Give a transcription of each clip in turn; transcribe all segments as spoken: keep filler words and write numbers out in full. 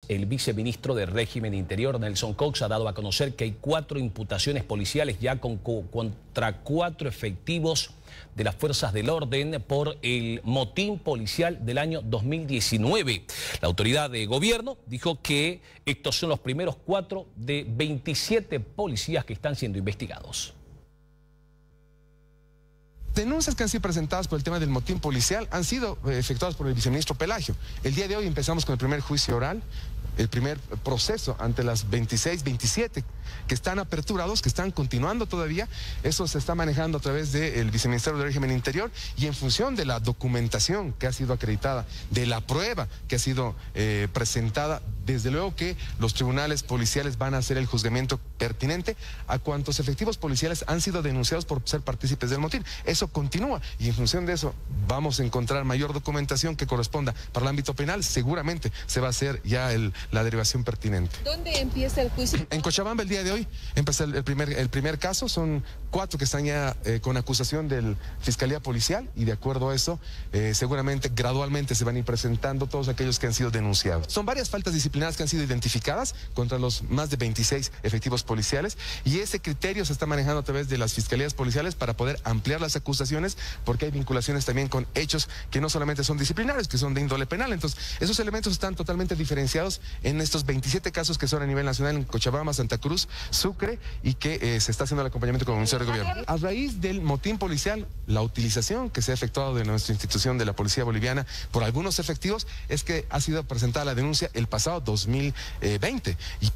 El viceministro de Régimen Interior, Nelson Cox, ha dado a conocer que hay cuatro imputaciones policiales ya con, contra cuatro efectivos de las fuerzas del orden por el motín policial del año dos mil diecinueve. La autoridad de gobierno dijo que estos son los primeros cuatro de veintisiete policías que están siendo investigados. Denuncias que han sido presentadas por el tema del motín policial han sido efectuadas por el viceministro Pelagio. El día de hoy empezamos con el primer juicio oral, el primer proceso ante las veintiséis, veintisiete que están aperturados, que están continuando todavía. Eso se está manejando a través del Viceministerio de Régimen Interior y en función de la documentación que ha sido acreditada, de la prueba que ha sido eh, presentada, desde luego que los tribunales policiales van a hacer el juzgamiento pertinente a cuantos efectivos policiales han sido denunciados por ser partícipes del motín. Eso continúa y en función de eso vamos a encontrar mayor documentación que corresponda para el ámbito penal. Seguramente se va a hacer ya el, la derivación pertinente. ¿Dónde empieza el juicio? En Cochabamba el día de hoy empezó el, el, primer, el primer caso. Son cuatro que están ya eh, con acusación de Fiscalía Policial y de acuerdo a eso eh, seguramente gradualmente se van a ir presentando todos aquellos que han sido denunciados. Son varias faltas disciplinarias que han sido identificadas contra los más de veintiséis efectivos policiales y ese criterio se está manejando a través de las fiscalías policiales para poder ampliar las acusaciones, porque hay vinculaciones también con hechos que no solamente son disciplinarios, que son de índole penal. Entonces esos elementos están totalmente diferenciados en estos veintisiete casos que son a nivel nacional en Cochabamba, Santa Cruz, Sucre, y que eh, se está haciendo el acompañamiento con el Ministerio de Gobierno. A raíz del motín policial, la utilización que se ha efectuado de nuestra institución de la Policía Boliviana por algunos efectivos es que ha sido presentada la denuncia el pasado dos mil veinte. Y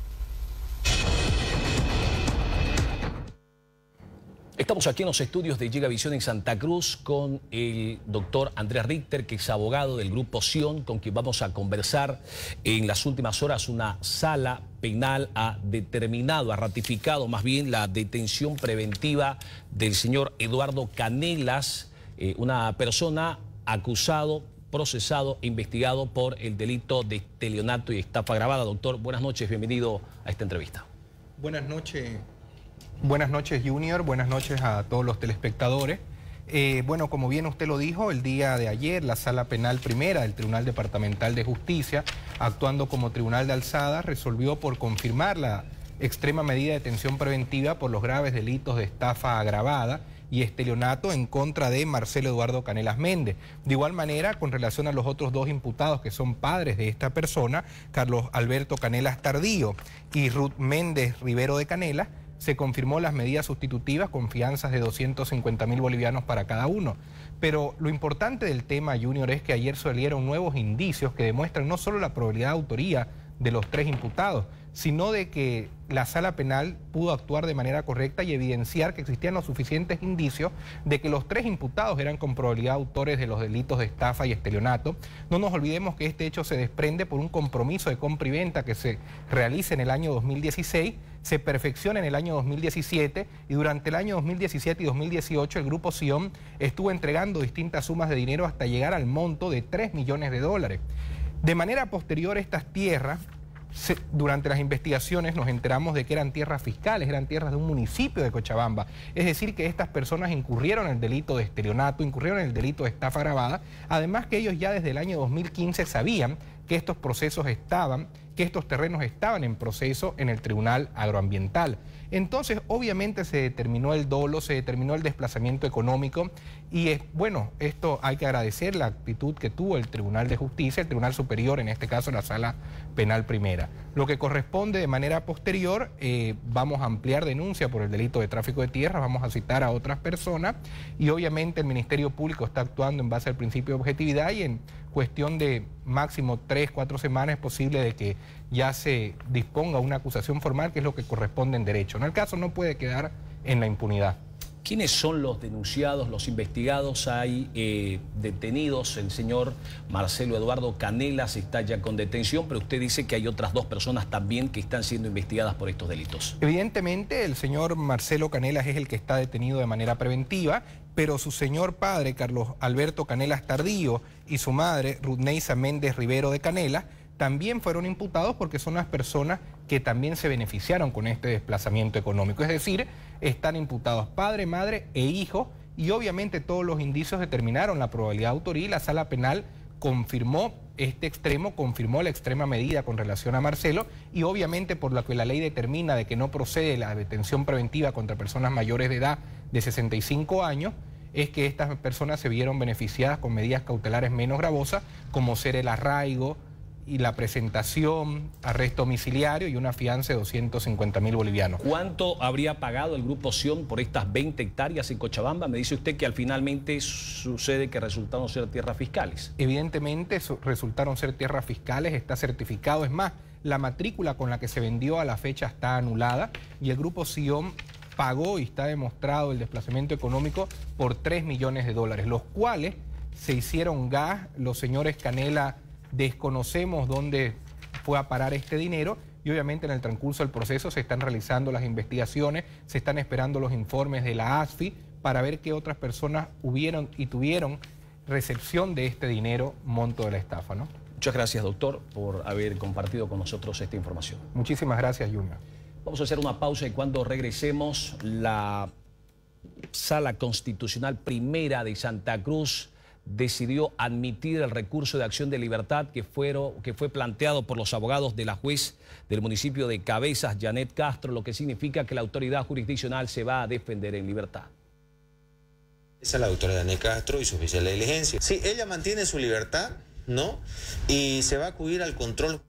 Estamos aquí en los estudios de Llegavisión en Santa Cruz con el doctor Andrés Richter, que es abogado del Grupo Sion, con quien vamos a conversar. En las últimas horas una sala penal ha determinado, ha ratificado más bien la detención preventiva del señor Eduardo Canelas, eh, una persona acusado, procesado e investigado por el delito de estelionato y estafa agravada. Doctor, buenas noches, bienvenido a esta entrevista. Buenas noches. Buenas noches, Junior. Buenas noches a todos los telespectadores. Eh, bueno, como bien usted lo dijo, el día de ayer la Sala Penal Primera del Tribunal Departamental de Justicia, actuando como tribunal de alzada, resolvió por confirmar la extrema medida de detención preventiva por los graves delitos de estafa agravada y estelionato en contra de Marcelo Eduardo Canelas Méndez. De igual manera, con relación a los otros dos imputados que son padres de esta persona, Carlos Alberto Canelas Tardío y Ruth Méndez Rivero de Canelas, se confirmó las medidas sustitutivas con fianzas de doscientos cincuenta mil bolivianos para cada uno. Pero lo importante del tema, Junior, es que ayer salieron nuevos indicios que demuestran no solo la probabilidad de autoría de los tres imputados, sino de que la sala penal pudo actuar de manera correcta y evidenciar que existían los suficientes indicios de que los tres imputados eran con probabilidad autores de los delitos de estafa y estelionato. No nos olvidemos que este hecho se desprende por un compromiso de compra y venta que se realiza en el año dos mil dieciséis, se perfecciona en el año dos mil diecisiete y durante el año dos mil diecisiete y dos mil dieciocho el Grupo Sion estuvo entregando distintas sumas de dinero hasta llegar al monto de tres millones de dólares. De manera posterior, estas tierras, Se, durante las investigaciones nos enteramos de que eran tierras fiscales, eran tierras de un municipio de Cochabamba. Es decir, que estas personas incurrieron en el delito de estelionato, incurrieron en el delito de estafa agravada, además que ellos ya desde el año dos mil quince sabían que estos procesos estaban, que estos terrenos estaban en proceso en el Tribunal Agroambiental. Entonces, obviamente se determinó el dolo, se determinó el desplazamiento económico y, es, bueno, esto hay que agradecer la actitud que tuvo el Tribunal de Justicia, el Tribunal Superior, en este caso la Sala Penal Primera. Lo que corresponde de manera posterior, eh, vamos a ampliar denuncia por el delito de tráfico de tierras, vamos a citar a otras personas y obviamente el Ministerio Público está actuando en base al principio de objetividad y en cuestión de máximo tres, cuatro semanas es posible de que ya se disponga una acusación formal, que es lo que corresponde en derecho. En el caso no puede quedar en la impunidad. ¿Quiénes son los denunciados, los investigados? Hay eh, detenidos, el señor Marcelo Eduardo Canelas está ya con detención, pero usted dice que hay otras dos personas también que están siendo investigadas por estos delitos. Evidentemente el señor Marcelo Canelas es el que está detenido de manera preventiva, pero su señor padre, Carlos Alberto Canelas Tardío, y su madre, Rudneisa Méndez Rivero de Canelas, también fueron imputados porque son las personas que también se beneficiaron con este desplazamiento económico. Es decir, están imputados padre, madre e hijo y obviamente todos los indicios determinaron la probabilidad de autoría y la Sala Penal confirmó este extremo confirmó la extrema medida con relación a Marcelo y obviamente por lo que la ley determina de que no procede la detención preventiva contra personas mayores de edad de sesenta y cinco años, es que estas personas se vieron beneficiadas con medidas cautelares menos gravosas, como ser el arraigo y la presentación, arresto domiciliario y una fianza de doscientos cincuenta mil bolivianos. ¿Cuánto habría pagado el Grupo Sion por estas veinte hectáreas en Cochabamba? Me dice usted que al finalmente sucede que resultaron ser tierras fiscales. Evidentemente resultaron ser tierras fiscales, está certificado. Es más, la matrícula con la que se vendió a la fecha está anulada y el Grupo Sion pagó y está demostrado el desplazamiento económico por tres millones de dólares, los cuales se hicieron gas. Los señores Canela desconocemos dónde fue a parar este dinero y obviamente en el transcurso del proceso se están realizando las investigaciones, se están esperando los informes de la A S F I para ver qué otras personas hubieron y tuvieron recepción de este dinero, monto de la estafa, ¿no? Muchas gracias, doctor, por haber compartido con nosotros esta información. Muchísimas gracias, Junior. Vamos a hacer una pausa y cuando regresemos, la Sala Constitucional Primera de Santa Cruz decidió admitir el recurso de acción de libertad que, fueron, que fue planteado por los abogados de la juez del municipio de Cabezas, Janet Castro, lo que significa que la autoridad jurisdiccional se va a defender en libertad. Esa es la doctora Janet Castro y su oficial de diligencia. Sí, ella mantiene su libertad, ¿no? Y se va a acudir al control.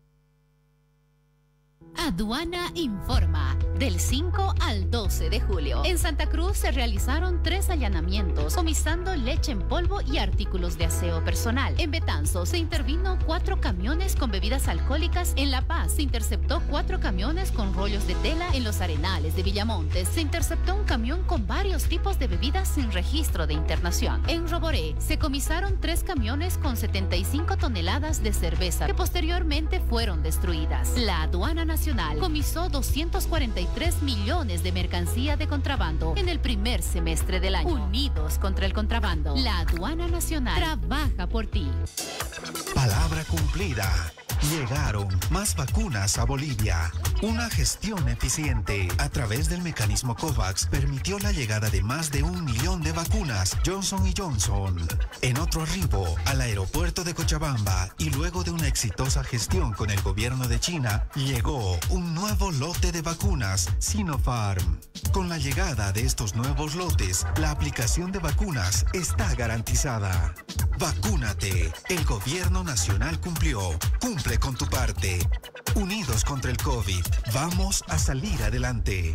Aduana informa. Del cinco al doce de julio, en Santa Cruz se realizaron tres allanamientos, comisando leche en polvo y artículos de aseo personal. En Betanzos se intervino cuatro camiones con bebidas alcohólicas. En La Paz se interceptó cuatro camiones con rollos de tela. En Los Arenales de Villamontes se interceptó un camión con varios tipos de bebidas sin registro de internación. En Roboré se comisaron tres camiones con setenta y cinco toneladas de cerveza que posteriormente fueron destruidas. La Aduana Nacional comisó doscientos cuarenta y tres millones de mercancía de contrabando en el primer semestre del año. Unidos contra el contrabando, la Aduana Nacional trabaja por ti. Palabra cumplida. Llegaron más vacunas a Bolivia. Una gestión eficiente a través del mecanismo COVAX permitió la llegada de más de un millón de vacunas Johnson y Johnson. En otro arribo al aeropuerto de Cochabamba y luego de una exitosa gestión con el gobierno de China, llegó un nuevo lote de vacunas Sinopharm. Con la llegada de estos nuevos lotes, la aplicación de vacunas está garantizada. Vacúnate. El gobierno nacional cumplió. Cumple con tu parte. Unidos contra el COVID. Vamos a salir adelante.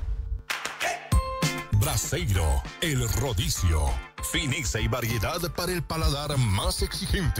Braseiro, el rodicio. Fineza y variedad para el paladar más exigente.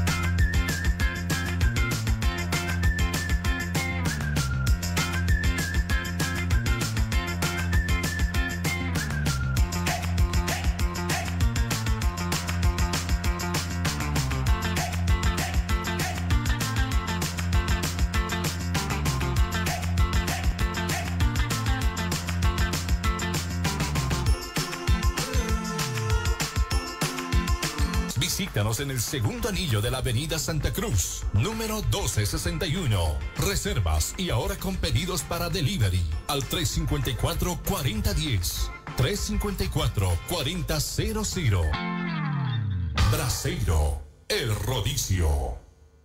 Visítanos en el segundo anillo de la avenida Santa Cruz, número doce sesenta y uno. Reservas y ahora con pedidos para delivery al tres cinco cuatro, cuatro cero uno cero. tres cinco cuatro, cuatro cero cero cero. Braseiro, el rodicio.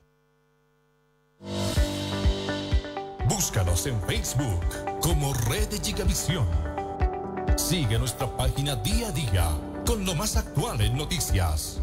Búscanos en Facebook como Red Gigavisión. Sigue nuestra página día a día con lo más actual en noticias.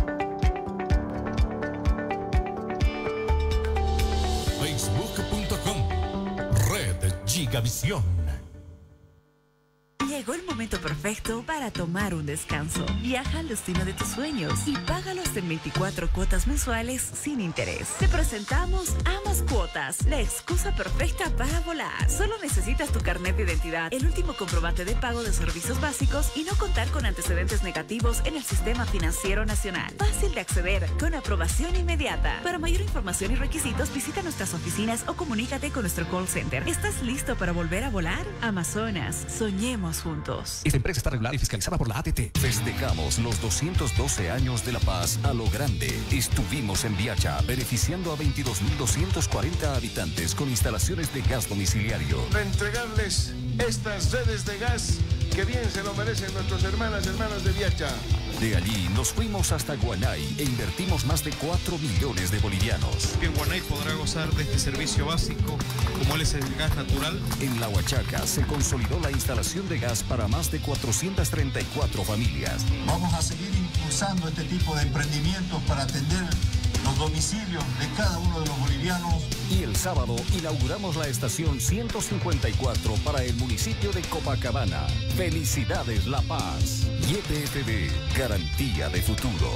facebook punto com Red Gigavisión. Llegó el momento perfecto para tomar un descanso. Viaja al destino de tus sueños y págalos en veinticuatro cuotas mensuales sin interés. Te presentamos Amas Cuotas, la excusa perfecta para volar. Solo necesitas tu carnet de identidad, el último comprobante de pago de servicios básicos y no contar con antecedentes negativos en el sistema financiero nacional. Fácil de acceder, con aprobación inmediata. Para mayor información y requisitos, visita nuestras oficinas o comunícate con nuestro call center. ¿Estás listo para volver a volar? Amazonas, soñemos juntos. Esta empresa está regulada y fiscalizada por la A T T. Festejamos los doscientos doce años de La Paz a lo grande. Estuvimos en Viacha beneficiando a veintidós mil doscientos cuarenta habitantes con instalaciones de gas domiciliario. Para entregarles estas redes de gas que bien se lo merecen nuestros hermanas y hermanos de Viacha. De allí nos fuimos hasta Guanay e invertimos más de cuatro millones de bolivianos. En Guanay podrá gozar de este servicio básico, como es el gas natural. En La Huachaca se consolidó la instalación de gas para más de cuatrocientas treinta y cuatro familias. Vamos a seguir impulsando este tipo de emprendimientos para atender los domicilios de cada uno de los bolivianos. Y el sábado inauguramos la estación ciento cincuenta y cuatro para el municipio de Copacabana. ¡Felicidades, La Paz! Y E P F B, garantía de futuro.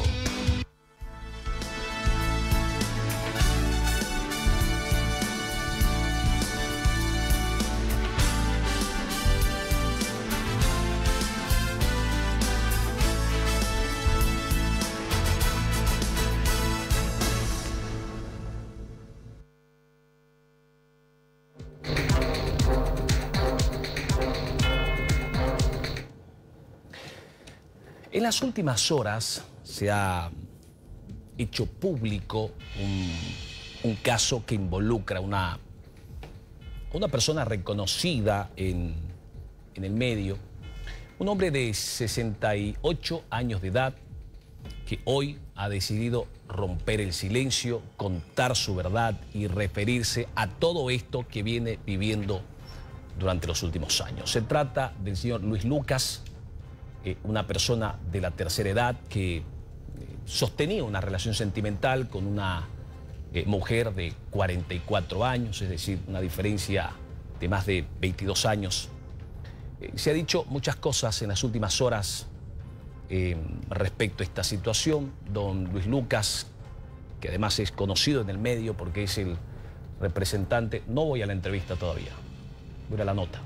En las últimas horas se ha hecho público un, un caso que involucra a una, una persona reconocida en, en el medio, un hombre de sesenta y ocho años de edad que hoy ha decidido romper el silencio, contar su verdad y referirse a todo esto que viene viviendo durante los últimos años. Se trata del señor Luis Lucas, Eh, una persona de la tercera edad que eh, sostenía una relación sentimental con una eh, mujer de cuarenta y cuatro años, es decir, una diferencia de más de veintidós años. Eh, se ha dicho muchas cosas en las últimas horas eh, respecto a esta situación. Don Luis Lucas, que además es conocido en el medio porque es el representante, no voy a la entrevista todavía, voy a la nota,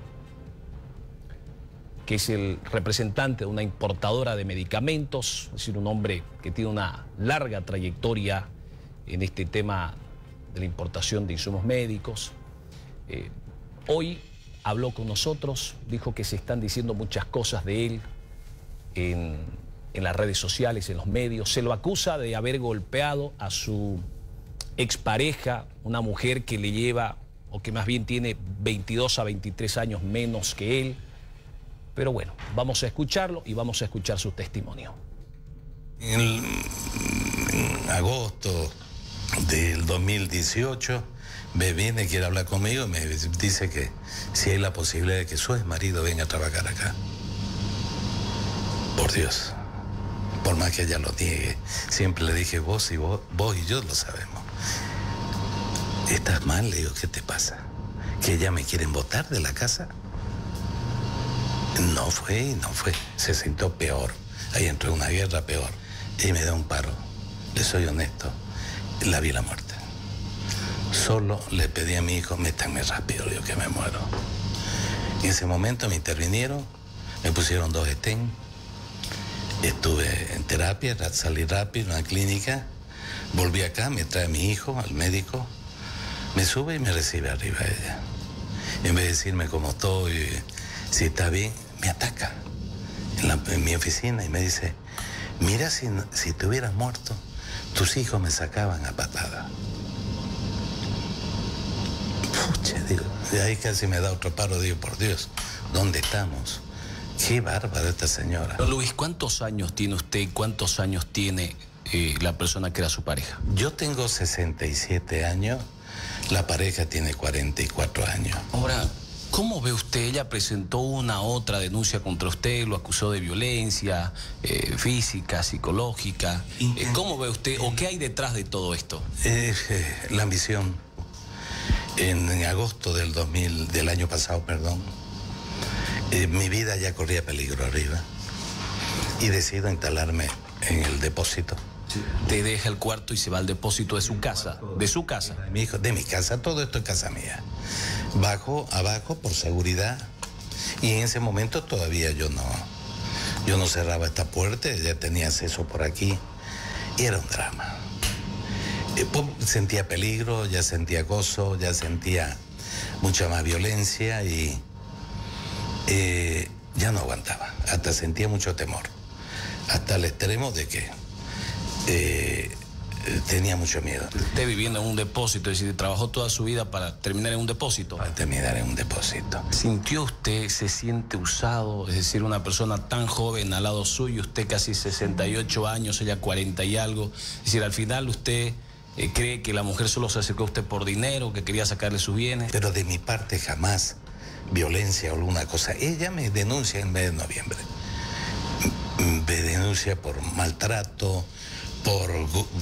que es el representante de una importadora de medicamentos, es decir, un hombre que tiene una larga trayectoria en este tema de la importación de insumos médicos. Eh, hoy habló con nosotros, dijo que se están diciendo muchas cosas de él en, en las redes sociales, en los medios. Se lo acusa de haber golpeado a su expareja, una mujer que le lleva, o que más bien tiene veintidós a veintitrés años menos que él. Pero bueno, vamos a escucharlo y vamos a escuchar su testimonio. En, en agosto del dos mil dieciocho, me viene, quiere hablar conmigo y me dice que si hay la posibilidad de que su ex marido venga a trabajar acá. Por Dios, por más que ella lo niegue, siempre le dije, vos y vos, vos y yo lo sabemos. ¿Estás mal? Le digo, ¿qué te pasa? ¿Que ella me quieren botar de la casa? No fue y no fue, se sintió peor. Ahí entró una guerra peor y me da un paro. Le soy honesto, la vi la muerte. Solo le pedí a mi hijo, métanme rápido, digo que me muero. En ese momento me intervinieron, me pusieron dos estén, estuve en terapia, salí rápido en la clínica, volví acá, me trae a mi hijo, al médico, me sube y me recibe arriba ella. En vez de decirme cómo estoy, si está bien, me ataca en, la, en mi oficina y me dice, mira, si, si te hubieras muerto, tus hijos me sacaban a patada. Pucha, digo, de ahí casi me da otro paro, digo, por Dios, ¿dónde estamos? Qué bárbara esta señora. Don Luis, ¿cuántos años tiene usted y cuántos años tiene eh, la persona que era su pareja? Yo tengo sesenta y siete años, la pareja tiene cuarenta y cuatro años. Ahora, ¿cómo ve usted? Ella presentó una otra denuncia contra usted, lo acusó de violencia eh, física, psicológica. Eh, ¿Cómo ve usted o qué hay detrás de todo esto? Eh, eh, la ambición. En, en agosto del dos mil, del año pasado, perdón, eh, mi vida ya corría peligro arriba y decido instalarme en el depósito. Te deja el cuarto y se va al depósito de su casa, de su casa. De mi hijo, de mi casa, todo esto es casa mía. Bajo, abajo, por seguridad. Y en ese momento todavía yo no, yo no cerraba esta puerta, ya tenía acceso por aquí. Y era un drama. Sentía peligro, ya sentía acoso, ya sentía mucha más violencia y eh, ya no aguantaba. Hasta sentía mucho temor. Hasta el extremo de que eh, eh, tenía mucho miedo. Usted viviendo en un depósito, es decir, trabajó toda su vida para terminar en un depósito. Para terminar en un depósito. ¿Sintió usted, se siente usado? Es decir, una persona tan joven al lado suyo, usted casi sesenta y ocho años, ella cuarenta y algo. Es decir, al final usted eh, cree que la mujer solo se acercó a usted por dinero, que quería sacarle sus bienes. Pero de mi parte jamás violencia o alguna cosa. Ella me denuncia en el mes de noviembre. Me denuncia por maltrato, por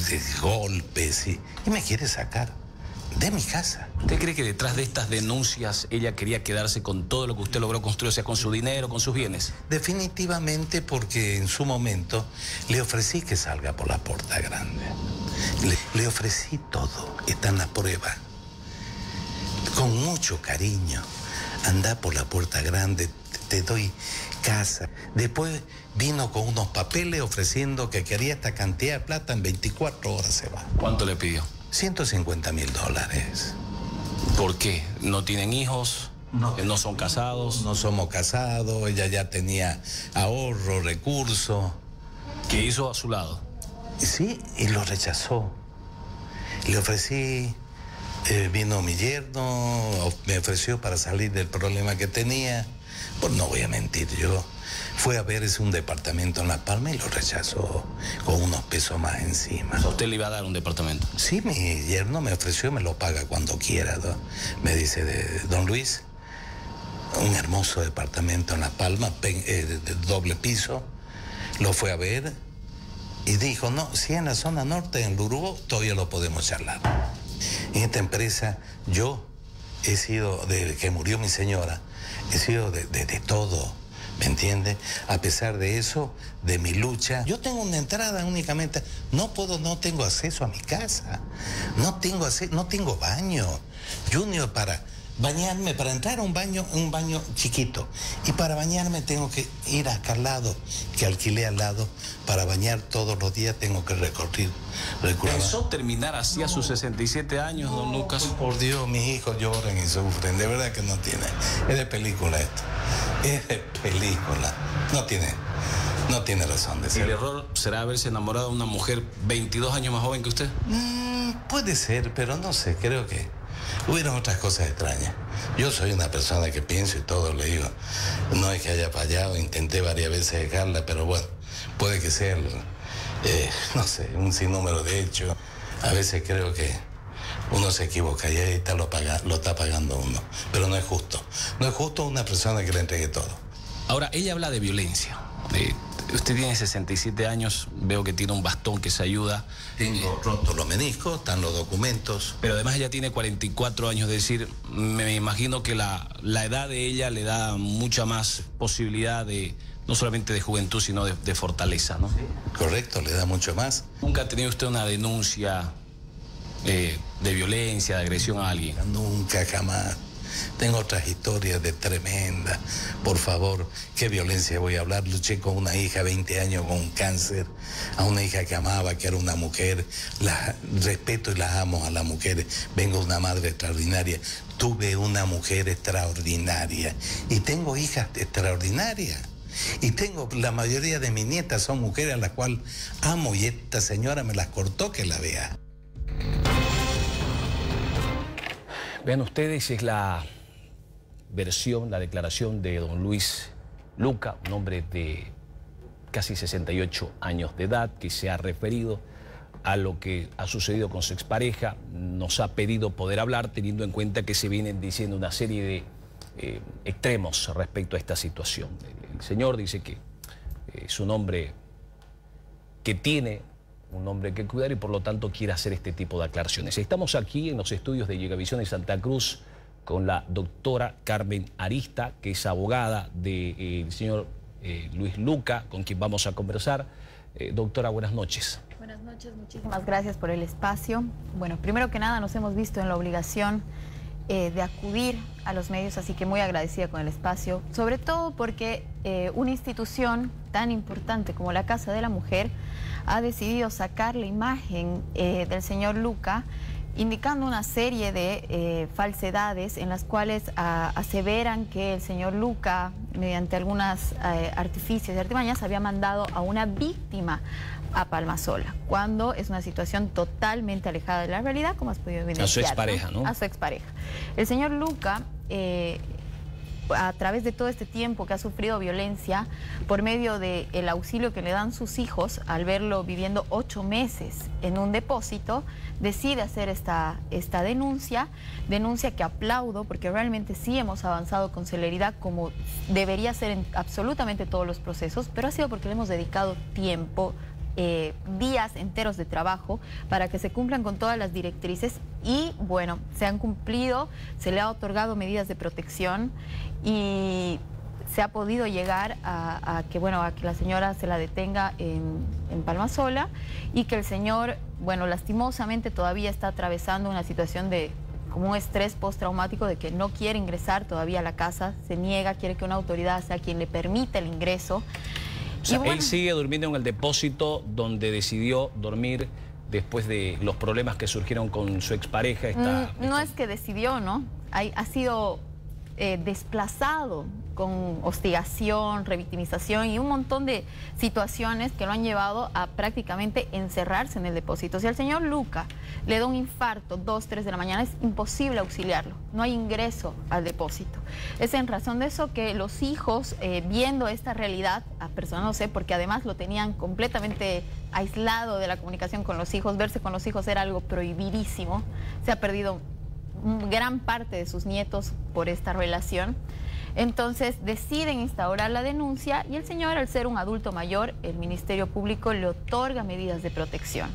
golpes y, y me quiere sacar de mi casa. ¿Usted cree que detrás de estas denuncias ella quería quedarse con todo lo que usted logró construir, o sea, con su dinero, con sus bienes? Definitivamente, porque en su momento le ofrecí que salga por la puerta grande. Le, le ofrecí todo, está en la prueba. Con mucho cariño. Anda por la puerta grande, te doy casa. Después vino con unos papeles ofreciendo que quería esta cantidad de plata, en veinticuatro horas se va. ¿Cuánto le pidió? ciento cincuenta mil dólares. ¿Por qué? ¿No tienen hijos? No. ¿No son casados? No somos casados, ella ya tenía ahorro, recursos. ¿Qué hizo a su lado? Sí, y lo rechazó. Le ofrecí... Eh, vino mi yerno, me ofreció para salir del problema que tenía. Pues no voy a mentir, yo fue a ver ese un departamento en La Palma y lo rechazó con unos pesos más encima. ¿A usted le iba a dar un departamento? Sí, mi yerno me ofreció, me lo paga cuando quiera. ¿no? Me dice, de, don Luis, un hermoso departamento en La Palma, eh, de, de doble piso. Lo fue a ver y dijo, no, si en la zona norte, en Lurubó, todavía lo podemos charlar. En esta empresa yo he sido, desde que murió mi señora, he sido de, de, de todo, ¿me entiende? A pesar de eso, de mi lucha, yo tengo una entrada únicamente, no puedo, no tengo acceso a mi casa, no tengo acceso, no tengo baño. Junior, para bañarme, para entrar a un baño, un baño chiquito, y para bañarme tengo que ir acá al lado, que alquilé al lado, para bañar todos los días tengo que recorrer. ¿Pensó terminar así a sus sesenta y siete años, don no, Lucas? Por Dios, mis hijos lloran y sufren, de verdad que no tiene. Es de película esto, es de película, no tiene, no tiene razón de ser. ¿El error será haberse enamorado de una mujer veintidós años más joven que usted? Mm, puede ser, pero no sé, creo que hubieron otras cosas extrañas. Yo soy una persona que pienso y todo le digo. No es que haya fallado, intenté varias veces dejarla, pero bueno, puede que sea, eh, no sé, un sinnúmero de hechos. A veces creo que uno se equivoca y ahí está lo, paga, lo está pagando uno. Pero no es justo. No es justo una persona que le entregue todo. Ahora, ella habla de violencia. Eh, usted tiene sesenta y siete años, veo que tiene un bastón que se ayuda. Tengo roto los meniscos, están los documentos. Pero además ella tiene cuarenta y cuatro años, es decir, me imagino que la, la edad de ella le da mucha más posibilidad de, no solamente de juventud, sino de, de fortaleza, ¿no? Sí. Correcto, le da mucho más. ¿Nunca ha tenido usted una denuncia eh, de violencia, de agresión a alguien? Nunca, jamás. Tengo otras historias de tremendas. Por favor, ¿qué violencia voy a hablar? Luché con una hija, veinte años, con un cáncer, a una hija que amaba, que era una mujer. La respeto y las amo a las mujeres. Vengo de una madre extraordinaria. Tuve una mujer extraordinaria. Y tengo hijas extraordinarias. Y tengo, la mayoría de mis nietas son mujeres a las cuales amo. Y esta señora me las cortó, que la vea. Vean ustedes, es la versión, la declaración de don Luis Luca, un hombre de casi sesenta y ocho años de edad, que se ha referido a lo que ha sucedido con su expareja. Nos ha pedido poder hablar, teniendo en cuenta que se vienen diciendo una serie de eh, extremos respecto a esta situación. El señor dice que eh, es un hombre que tiene un hombre que cuidar y por lo tanto quiere hacer este tipo de aclaraciones. Estamos aquí en los estudios de Llegavisión en Santa Cruz con la doctora Carmen Arista, que es abogada del de, eh, señor eh, Luis Luca, con quien vamos a conversar. Eh, doctora, buenas noches. Buenas noches, muchísimas gracias por el espacio. Bueno, primero que nada nos hemos visto en la obligación eh, de acudir a los medios, así que muy agradecida con el espacio, sobre todo porque eh, una institución tan importante como la Casa de la Mujer ha decidido sacar la imagen eh, del señor Luca indicando una serie de eh, falsedades en las cuales a, aseveran que el señor Luca, mediante algunas eh, artificios y artimañas, había mandado a una víctima a Palmasola, cuando es una situación totalmente alejada de la realidad, como has podido evidenciar. A su expareja, ¿no? A su expareja. El señor Luca, eh, a través de todo este tiempo que ha sufrido violencia, por medio del auxilio que le dan sus hijos, al verlo viviendo ocho meses en un depósito, decide hacer esta, esta denuncia, denuncia que aplaudo, porque realmente sí hemos avanzado con celeridad, como debería ser en absolutamente todos los procesos, pero ha sido porque le hemos dedicado tiempo, Eh, días enteros de trabajo para que se cumplan con todas las directrices y, bueno, se han cumplido, se le ha otorgado medidas de protección y se ha podido llegar a, a que, bueno, a que la señora se la detenga en, en Palmasola y que el señor, bueno, lastimosamente todavía está atravesando una situación de como un estrés postraumático, de que no quiere ingresar todavía a la casa, se niega, quiere que una autoridad sea quien le permita el ingreso. O sea, bueno, él sigue durmiendo en el depósito donde decidió dormir después de los problemas que surgieron con su expareja. Esta, no, no es que decidió, ¿no? Ha, ha sido eh, desplazado con hostigación, revictimización y un montón de situaciones que lo han llevado a prácticamente encerrarse en el depósito. Si al señor Luca le da un infarto dos, tres de la mañana, es imposible auxiliarlo. No hay ingreso al depósito. Es en razón de eso que los hijos, eh, viendo esta realidad, apersonándose, porque además lo tenían completamente aislado de la comunicación con los hijos, verse con los hijos era algo prohibidísimo, se ha perdido gran parte de sus nietos por esta relación. Entonces deciden instaurar la denuncia y el señor, al ser un adulto mayor, el Ministerio Público le otorga medidas de protección.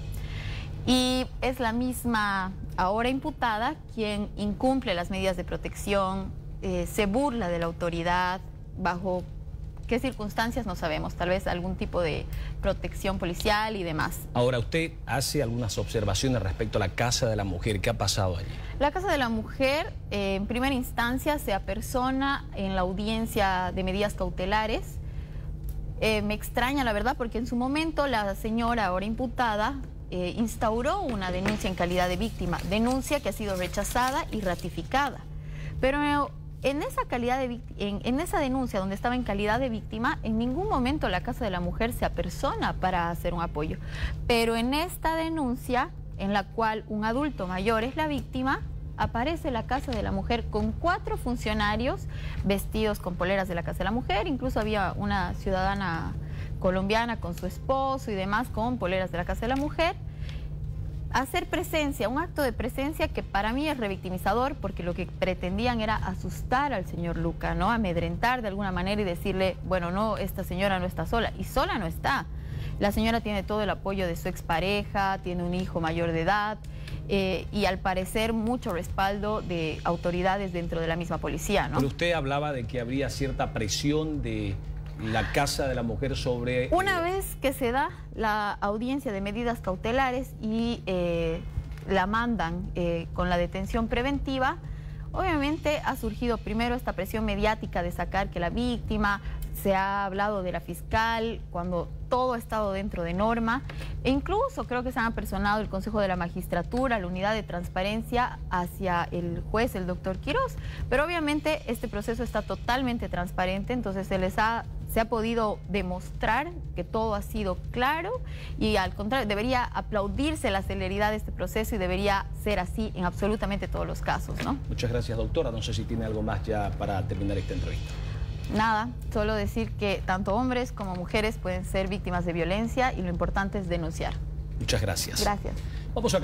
Y es la misma ahora imputada quien incumple las medidas de protección, eh, se burla de la autoridad, bajo qué circunstancias no sabemos, tal vez algún tipo de protección policial y demás. Ahora, usted hace algunas observaciones respecto a la Casa de la Mujer. ¿Qué ha pasado allí? La Casa de la Mujer, eh, en primera instancia, se apersona en la audiencia de medidas cautelares. Eh, me extraña, la verdad, porque en su momento la señora, ahora imputada, eh, instauró una denuncia en calidad de víctima, denuncia que ha sido rechazada y ratificada. Pero en esa calidad de en, en esa denuncia donde estaba en calidad de víctima, en ningún momento la Casa de la Mujer se apersona para hacer un apoyo. Pero en esta denuncia, en la cual un adulto mayor es la víctima, aparece la Casa de la Mujer con cuatro funcionarios vestidos con poleras de la Casa de la Mujer. Incluso había una ciudadana colombiana con su esposo y demás con poleras de la Casa de la Mujer. Hacer presencia, un acto de presencia que para mí es revictimizador, porque lo que pretendían era asustar al señor Luca, ¿no? Amedrentar de alguna manera y decirle, bueno, no, esta señora no está sola. Y sola no está. La señora tiene todo el apoyo de su expareja, tiene un hijo mayor de edad eh, y al parecer mucho respaldo de autoridades dentro de la misma policía, ¿no? Pero usted hablaba de que habría cierta presión de la Casa de la Mujer sobre... Una eh... vez que se da la audiencia de medidas cautelares y eh, la mandan eh, con la detención preventiva, obviamente ha surgido primero esta presión mediática de sacar que la víctima, se ha hablado de la fiscal cuando todo ha estado dentro de norma, e incluso creo que se han apersonado el Consejo de la Magistratura, la unidad de transparencia hacia el juez, el doctor Quiroz, pero obviamente este proceso está totalmente transparente, entonces se les ha, se ha podido demostrar que todo ha sido claro y al contrario, debería aplaudirse la celeridad de este proceso y debería ser así en absolutamente todos los casos, ¿no? Muchas gracias, doctora. No sé si tiene algo más ya para terminar esta entrevista. Nada, solo decir que tanto hombres como mujeres pueden ser víctimas de violencia y lo importante es denunciar. Muchas gracias. Gracias. Vamos a